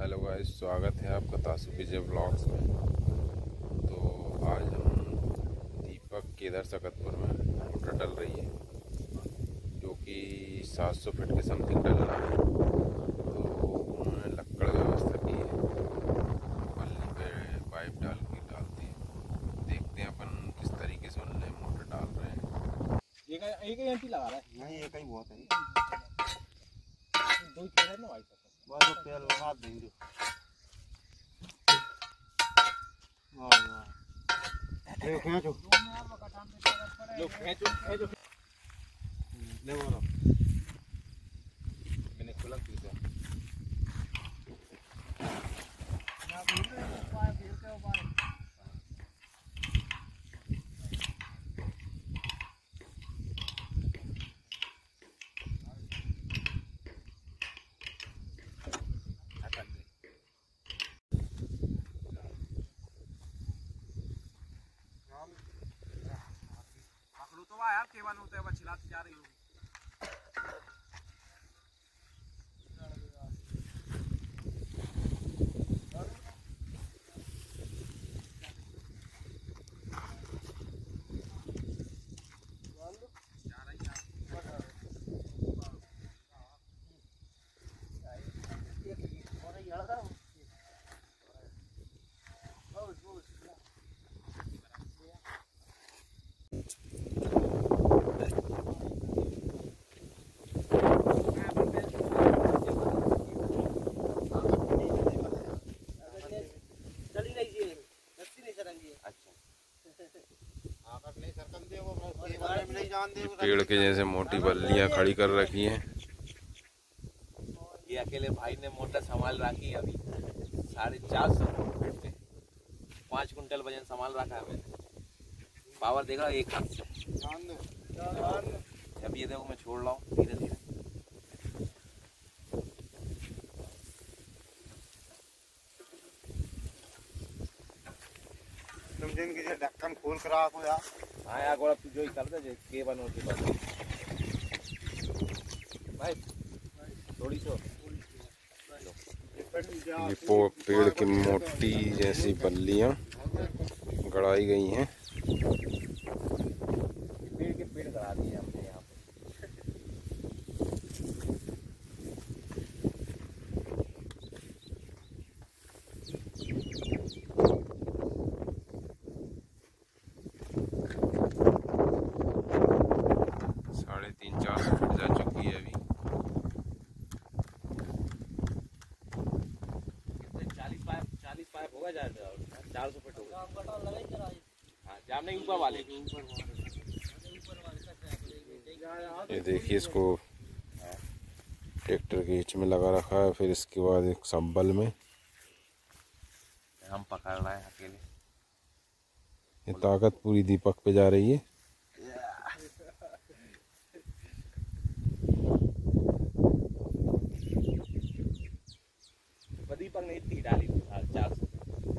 Hello guys, स्वागत है आपका तासु विजय ब्लॉग्स में। तो आज हम दीपक केदार सकतपुर में मोटर डल रही है जो कि 700 फीट के समथिंग डल रहा है। तो उन्होंने लक्कड़ व्यवस्था की है, पल्ली पे पाइप डाल के डालते हैं। देखते हैं अपन किस तरीके से उन्होंने मोटर डाल रहे हैं। एक ही एंटी लगा रहा है? नहीं, एक ही बहुत है। दो ही कह रहे हैं ना भाई साहब। वो तेल लगा देंगे। ये खींचो। लो खींचो। ले मारो। मैंने खोला पीछे। तो यार केवल होते हैं चिल्लाती जा रही हो। पेड़ के जैसे मोटी बल्लियां खड़ी कर रखी हैं। ये अकेले भाई ने मोटर संभाल रखी है। अभी 450 फीट पे 5 कुंटल वजन संभाल रखा है मैंने। पावर देख रहा एक हाथ से। अब ये देखो मैं छोड़ रहा हूँ धीरे धीरे। तुम दिन की ढक्कन खोल कर रखो यार। हाँ यार गोरा तू जो ही कर दे के बनो के बाद भाई थोड़ी सो ये पेड़ की मोटी जैसी बल्लियां गड़ाई गई हैं। पेड़ करा दिए हमने यहाँ पे। साढ़े 300-400 फीट जा चुकी है अभी। 40 पाइप होगा ज़्यादा 400 फीट होगा। हाँ जामने ऊपर वाले ये देखिए, इसको ट्रैक्टर के हिच में लगा रखा है, फिर इसके बाद एक संबल में हम पकड़ रहे हैं अकेले। ये ताकत पूरी दीपक पे जा रही है। दीपक ने इतनी डाली 400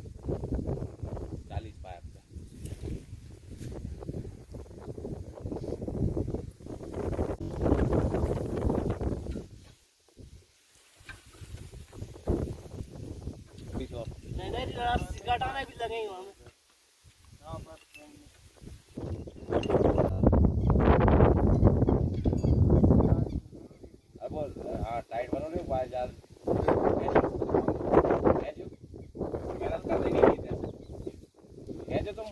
40 पाइप का। नहीं घटाना भी लगेंगे वहाँ में। अब हाँ टाइट बनो रे वायर जाल मेहनत कर देंगे कैसे तुम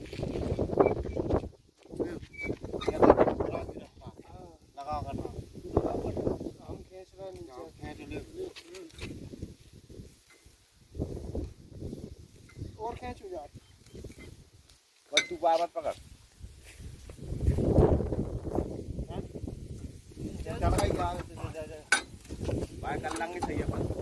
लगा करना। हम खींच रहे नीचे खींच ले और खींचो यार। बस तू बार पकड़। चल गई यार। बाय कर लेंगे सही है अपन।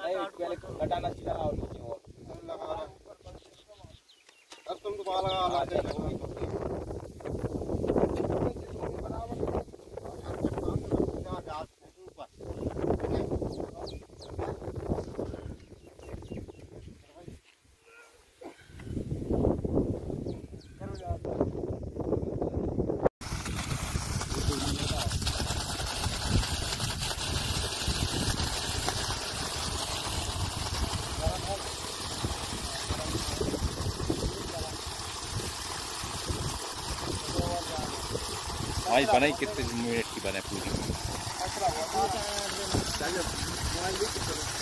भाई पहले घटाना सीधा और नीचे और लगा रहा अब तुम तो पाला लगा दे आज बनाई कितने मिनट की बने पूरी?